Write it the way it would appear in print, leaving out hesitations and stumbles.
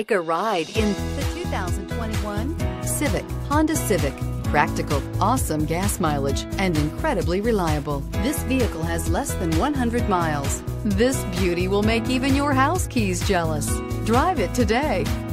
Take a ride in the 2021 Civic, Honda Civic. Practical, awesome gas mileage, and incredibly reliable. This vehicle has less than 100 miles. This beauty will make even your house keys jealous. Drive it today.